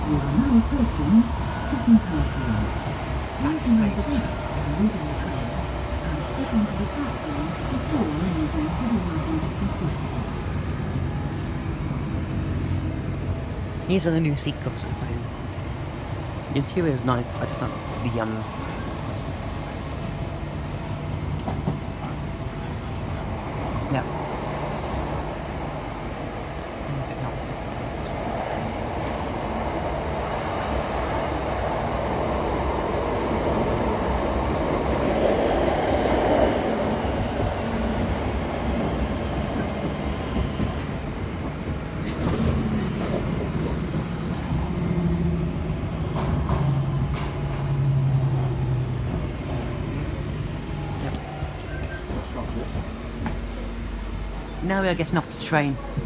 You are now approaching Sutton Coldfield. Please remove the seat when leaving the train and step onto the platform before moving to the luggage facility. These are the new seat covers at the train. The interior is nice, but I just don't like the yeah. Now we are getting off the train.